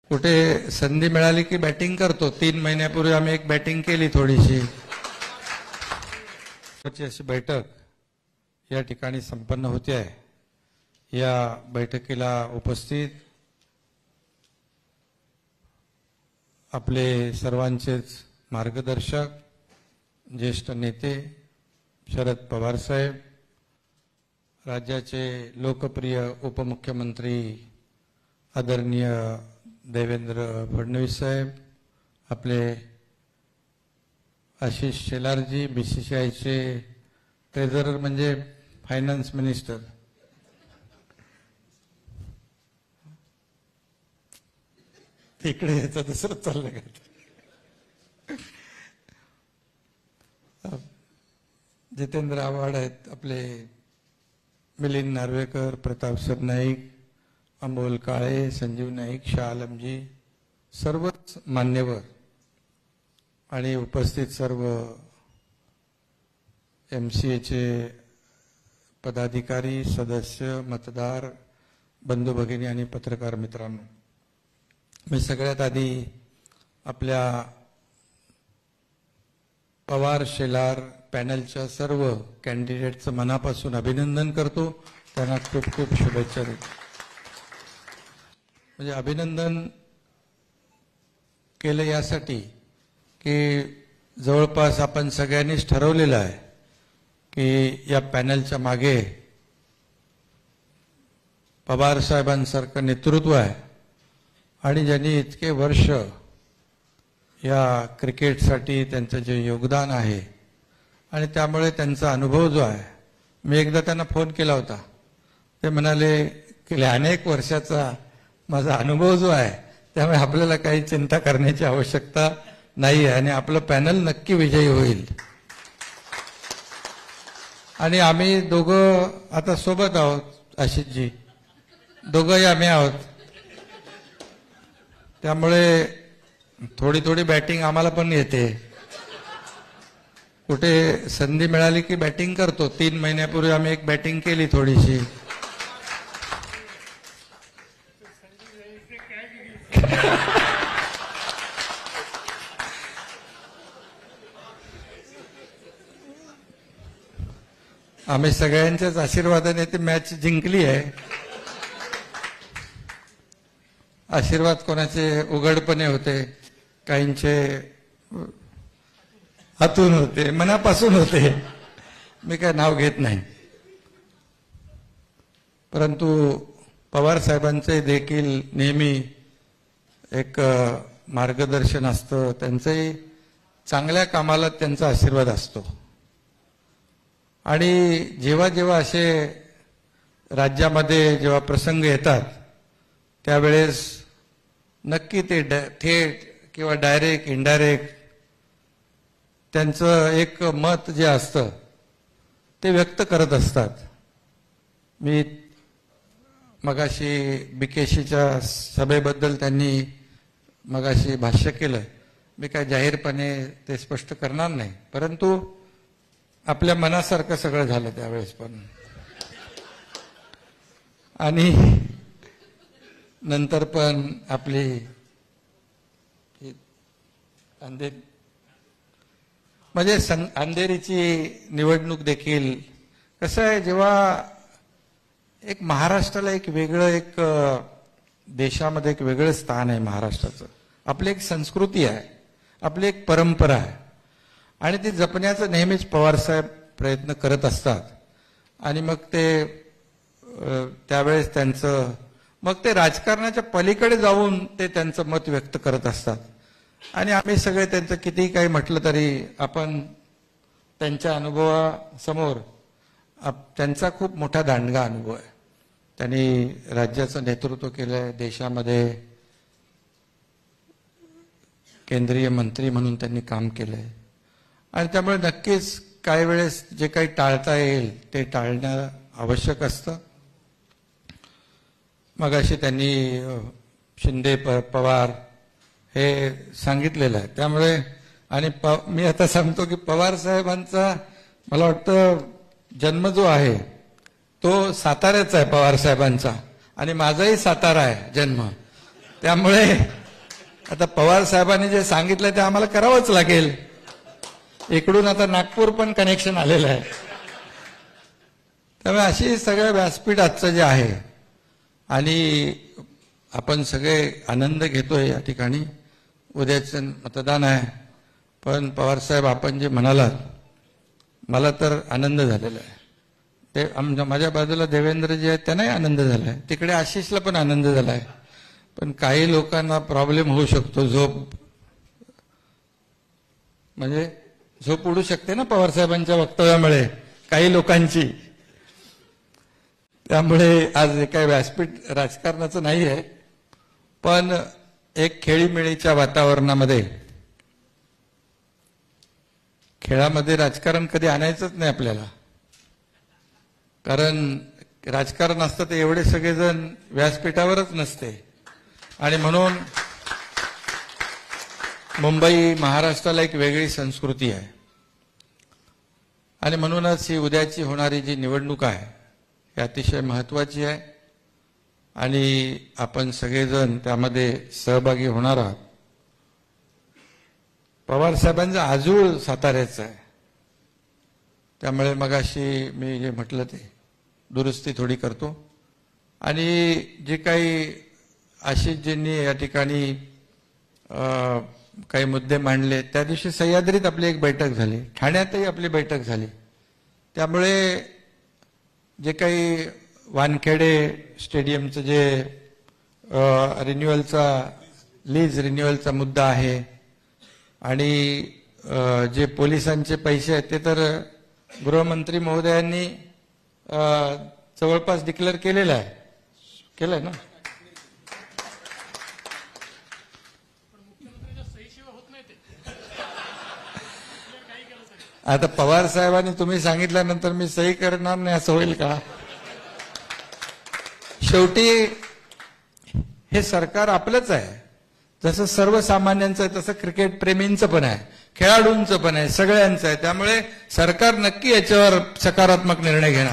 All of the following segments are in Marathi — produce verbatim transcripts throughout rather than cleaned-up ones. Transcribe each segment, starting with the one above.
कुठे संधी मिळाली की बॅटिंग करतो। तीन महिन्यापूर्वी आम्ही एक बॅटिंग केली थोडीशी। अशी बैठक या ठिकाणी संपन्न होते आहे। या बैठकीला उपस्थित आपले सर्वांचेच मार्गदर्शक ज्येष्ठ नेते शरद पवार साहेब, राज्याचे लोकप्रिय उपमुख्यमंत्री आदरणीय देवेंद्र फडणवीस साहेब, आपले आशिष शेलारजी, बीसीसीआयचे ट्रेझरर म्हणजे फायनान्स मिनिस्टर, तिकडे याचं दुसरं चाललं का? जितेंद्र आव्हाड आहेत, आपले मिलिंद नार्वेकर, प्रताप सरनाईक, अमोल काळे, संजीव नाईक, शाह आलमजी, सर्वच मान्यवर आणि उपस्थित सर्व एमसीएचे पदाधिकारी, सदस्य, मतदार बंधू भगिनी आणि पत्रकार मित्रांनो, मी सगळ्यात आधी आपल्या पवार शेलार पॅनलच्या सर्व कॅन्डिडेटचं मनापासून अभिनंदन करतो। त्यांना खूप खूप शुभेच्छा देतो। म्हणजे अभिनंदन केलं यासाठी की जवळपास आपण सगळ्यांनीच ठरवलेलं आहे की या पॅनलच्या मागे पवार साहेबांसारखं नेतृत्व आहे आणि ज्यांनी इतके वर्ष या क्रिकेटसाठी त्यांचं जे योगदान आहे आणि त्यामुळे त्यांचा अनुभव जो आहे, मी एकदा त्यांना फोन केला होता, ते म्हणाले की अनेक वर्षाचा माझा अनुभव जो आहे त्यामुळे आपल्याला काही चिंता करण्याची आवश्यकता नाही आहे आणि आपलं पॅनल नक्की विजयी होईल। आणि आम्ही दोघं आता सोबत आहोत, आशिषजी दोघंही आम्ही आहोत, त्यामुळे थोडी थोडी बॅटिंग आम्हाला पण येते। कुठे संधी मिळाली की बॅटिंग करतो। तीन महिन्यापूर्वी आम्ही एक बॅटिंग केली थोडीशी। आम्ही सगळ्यांच्याच आशीर्वादाने ती मॅच जिंकली आहे। आशीर्वाद कोणाचे उघडपणे होते, काहींचे हातून होते, मनापासून होते, मी काय नाव घेत नाही। परंतु पवार साहेबांचे देखील नेहमी एक मार्गदर्शन असतं, त्यांचंही चांगल्या कामाला त्यांचा आशीर्वाद असतो। आणि जेव्हा जेव्हा असे राज्यामध्ये जेव्हा प्रसंग येतात त्यावेळेस नक्की ते थेट किंवा डायरेक्ट इनडायरेक्ट त्यांचं एक मत जे असतं ते व्यक्त करत असतात। मी मगाशी बीकेसीच्या सभेबद्दल त्यांनी मगाशी भाष्य केलं, मी काय जाहीरपणे ते स्पष्ट करणार नाही, परंतु आपल्या मनासारखं सगळं झालं त्यावेळेस पण। आणि नंतर पण आपली अंधेरी म्हणजे अंधेरीची निवडणूक देखील कसं आहे, जेव्हा एक महाराष्ट्राला एक वेगळं एक देशामध्ये एक वेगळं स्थान आहे महाराष्ट्राचं, आपली एक संस्कृती आहे, आपली एक परंपरा आहे आणि ती जपण्याचा नेहमीच पवारसाहेब प्रयत्न करत असतात। आणि मग ते त्यावेळेस त्यांचं मग ते राजकारणाच्या पलीकडे जाऊन ते त्यांचं मत व्यक्त करत असतात। आणि आम्ही सगळे त्यांचं कितीही काही म्हटलं तरी आपण त्यांच्या अनुभवासमोर त्यांचा खूप मोठा दांडगा अनुभव आहे। त्यांनी राज्याचं नेतृत्व केलंय, देशामध्ये केंद्रीय मंत्री म्हणून त्यांनी काम केलंय आणि त्यामुळे नक्कीच काही वेळेस जे काही टाळता येईल ते टाळणं आवश्यक असतं। मगाशी त्यांनी शिंदे पवार हे सांगितलेलं आहे, त्यामुळे आणि मी आता सांगतो की पवार साहेबांचा मला वाटतं जन्म जो आहे तो साताऱ्याचा आहे पवार साहेबांचा, आणि माझाही सातारा आहे जन्म, त्यामुळे आता पवार साहेबांनी जे सांगितलं ते आम्हाला करावंच लागेल. इकडून आता नागपूर पण कनेक्शन आलेलं आहे. त्यामुळे अशी सगळं व्यासपीठ आजचं जे आहे आणि आपण सगळे आनंद घेतोय या ठिकाणी. उद्याचं मतदान आहे, पण पवार साहेब आपण जे म्हणालात मला तर आनंद झालेला आहे. ते आमच्या माझ्या बाजूला देवेंद्रजी आहेत त्यांनाही आनंद झाला आहे, तिकडे आशिषला पण आनंद झाला आहे. पण काही लोकांना प्रॉब्लेम होऊ शकतो, झोप म्हणजे झोप उडू शकते ना पवार साहेबांच्या वक्तव्यामुळे काही लोकांची. त्यामुळे आज हे काही व्यासपीठ राजकारणाचं नाही आहे, पण एक खेळीमेळीच्या वातावरणामध्ये खेळामध्ये राजकारण कधी आणायचंच नाही आपल्याला. कारण राजकारण असतं ते एवढे सगळेजण व्यासपीठावरच नसते. आणि म्हणून मुंबई महाराष्ट्राला एक वेगळी संस्कृती आहे आणि म्हणूनच ही उद्याची होणारी जी निवडणूक आहे ही अतिशय महत्वाची आहे आणि आपण सगळेजण त्यामध्ये सहभागी होणार आहात. पवार साहेबांचं आजूळ साताऱ्याचं आहे, त्यामुळे मगाशी मी जे म्हटलं ते दुरुस्ती थोडी करतो. आणि जे काही आशिषजींनी या ठिकाणी काही मुद्दे मांडले, त्या दिवशी सह्याद्रीत आपली एक बैठक झाली, ठाण्यातही आपली बैठक झाली. त्यामुळे जे काही वानखेडे स्टेडियमचं जे रिन्युअलचा लीज रिन्युअलचा मुद्दा आहे आणि जे पोलिसांचे पैसे आहेत ते तर गृहमंत्री महोदयांनी जवळपास डिक्लेअर केलेलं आहे, केलंय ना. आता पवार साहेबांनी तुम्ही सांगितल्यानंतर मी सही करणार नाही असं होईल का? शेवटी हे सरकार आपलंच आहे, जसं सर्वसामान्यांचं आहे तसं क्रिकेट प्रेमींचं पण आहे, खेळाडूंचं पण आहे, सगळ्यांचं आहे. त्यामुळे सरकार नक्की याच्यावर सकारात्मक निर्णय घेणार.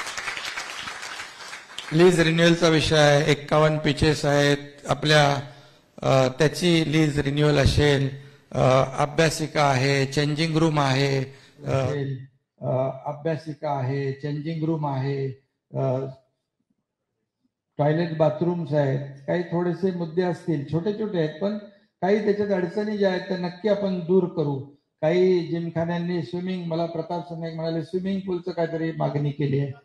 लीज रिन्युअलचा विषय आहे, एक्कावन्न पिचेस आहेत आपल्या, त्याची लीज रिन्युअल असेल, अभ्यासिका आहे, चेंजिंग रूम आहे, अभ्यासिका आहे, चेंजिंग रूम आहे, टॉयलेट बाथरूम्स आहेत. काही थोडेसे मुद्दे असतील, छोटे छोटे आहेत, पण काही त्याच्यात अडचणी ज्या आहेत त्या नक्की आपण दूर करू. काही जिमखान्यांनी स्विमिंग, मला प्रताप नाईक म्हणाले स्विमिंग पूलचं काहीतरी मागणी केली आहे.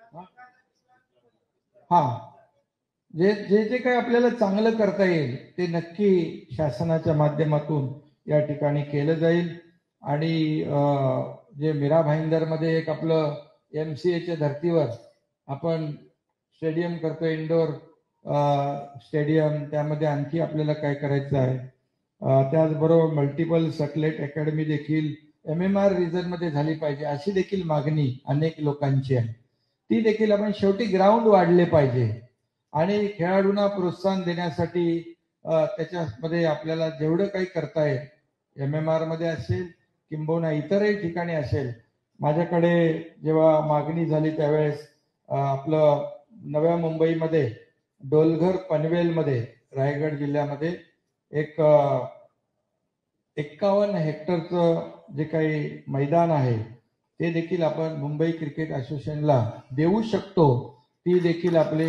हा, जे जे जे काही आपल्याला चांगलं करता येईल ते नक्की शासनाच्या माध्यमातून या ठिकाणी केलं जाईल. आणि जे मीरा भाईंदरमध्ये एक आपलं एमसीएच्या धर्तीवर आपण स्टेडियम करतो, इंडोर स्टेडियम, त्यामध्ये आणखी आपल्याला काय करायचं आहे. त्याचबरोबर मल्टिपल सॅटेलाइट अकॅडमी देखील एम एम आर रिजन मध्ये झाली पाहिजे, अशी देखील मागणी अनेक लोकांची आहे. ती देखील आपण, शेवटी ग्राउंड वाढले पाहिजे आणि खेळाडूंना प्रोत्साहन देण्यासाठी त्याच्यामध्ये आपल्याला जेवढं काही करता येईल, एम एम आर मध्ये असेल किंबहुना इतरही ठिकाणी असेल. माझ्याकडे जेव्हा मागणी झाली त्यावेळेस आपलं नव्या मुंबईमध्ये डोलघर पनवेलमध्ये रायगड जिल्ह्यामध्ये एक एक्कावन्न हेक्टरचं जे काही मैदान आहे ते देखील आपण मुंबई क्रिकेट असोसिएशनला देऊ शकतो. ती देखील आपले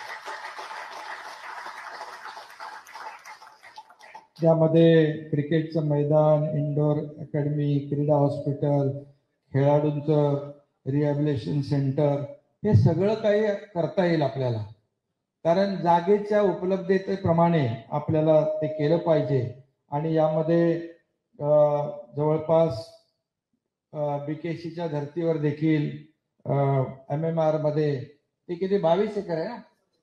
त्यामध्ये क्रिकेटचं मैदान, इंडोर अकॅडमी, क्रीडा हॉस्पिटल, खेळाडूंचं रिहॅबिलिटेशन सेंटर, हे सगळं काही करता येईल आपल्याला. कारण जागेच्या उपलब्धतेप्रमाणे आपल्याला ते केलं पाहिजे. आणि यामध्ये जवळपास बीकेसीच्या धर्तीवर देखील एम एम आर मध्ये ते किती बावीस एकर आहे ना,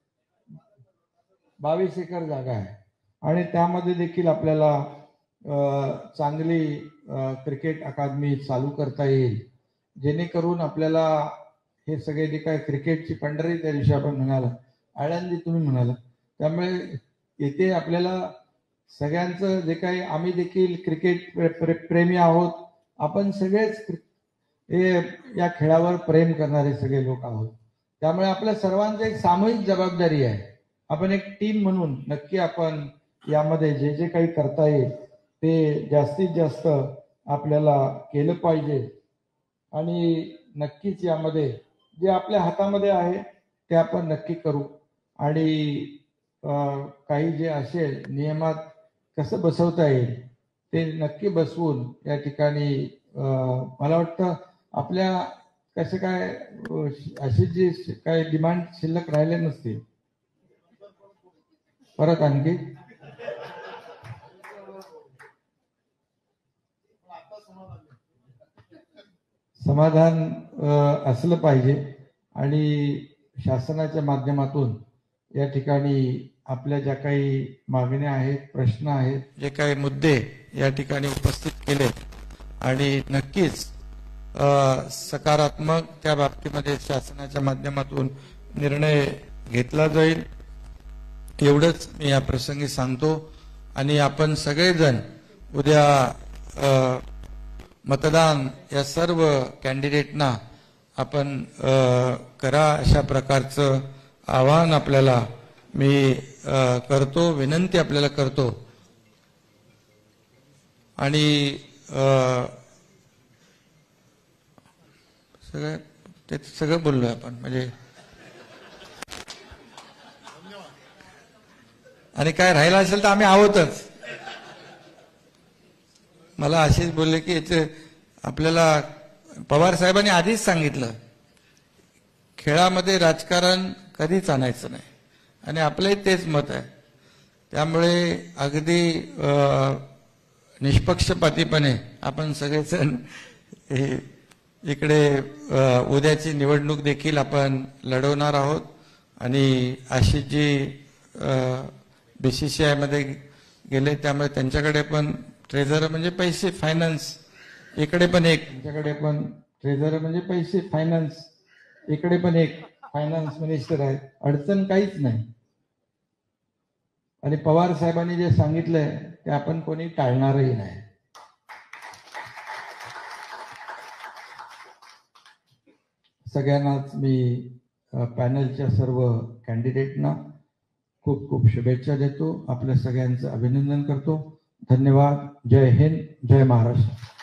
बावीस एकर जागा आहे आणि त्यामध्ये देखील आपल्याला चांगली क्रिकेट अकादमी चालू करता येईल, जेणेकरून आपल्याला हे सगळे जे काय क्रिकेटची पंढरी त्या दिवशी आपण म्हणाला, आळंदी तुम्ही म्हणाला, त्यामुळे येथे आपल्याला सगळ्यांचं जे काही, आम्ही देखील क्रिकेट प्रेमी आहोत, आपण सगळेच हे या खेळावर प्रेम करणारे सगळे लोक आहोत. त्यामुळे आपल्या सर्वांची एक सामूहिक जबाबदारी आहे आपण एक टीम म्हणून नक्की आपण यामध्ये जे जे काही करता येईल ते जास्तीत जास्त आपल्याला केलं पाहिजे आणि नक्कीच यामध्ये जे आपल्या हातामध्ये आहे ते आपण नक्की करू आणि काही जे असेल नियमात कसं बसवता येईल ते नक्की बसवून या ठिकाणी मला वाटतं आपल्या कसं काय अशी जी काही डिमांड शिल्लक राहिले नसतील परत आणखी समाधान असलं पाहिजे आणि शासनाच्या माध्यमातून या ठिकाणी आपल्या ज्या काही मागण्या आहेत प्रश्न आहेत जे काही मुद्दे या ठिकाणी उपस्थित केले आणि नक्कीच सकारात्मक त्या बाबतीमध्ये शासनाच्या माध्यमातून निर्णय घेतला जाईल एवढंच मी या प्रसंगी सांगतो आणि आपण सगळेजण उद्या मतदान या सर्व कॅन्डिडेटना आपण करा अशा प्रकारचं आवाहन आपल्याला मी करतो विनंती आपल्याला करतो आणि सगळं ते सगळं बोललोय आपण म्हणजे आणि काय राहिला असेल तर आम्ही आहोतच मला असेच बोलले की याचे आपल्याला पवार साहेबांनी आधीच सांगितलं खेळामध्ये राजकारण कधीच आणायचं नाही आणि आपलंही तेच मत आहे त्यामुळे अगदी निष्पक्षपातीपणे आपण सगळेजण इकडे उद्याची निवडणूक देखील आपण लढवणार आहोत आणि अशी जी बीसीसीआय मध्ये गेले त्यामुळे त्यांच्याकडे पण ट्रेझरर म्हणजे पैसे फायनान्स इकडे पण एक त्यांच्याकडे पण ट्रेझरर म्हणजे पैसे फायनान्स इकडे पण एक फायनान्स मिनिस्टर आहेत अडचण काहीच नाही आणि पवार साहेबांनी जे सांगितलंय ते आपण कोणी टाळणारही नाही सगळ्यांनाच मी पॅनलच्या सर्व कॅन्डिडेटना खूप खूप शुभेच्छा देतो आपल्या सगळ्यांचं अभिनंदन करतो धन्यवाद जय हिंद जय महाराष्ट्र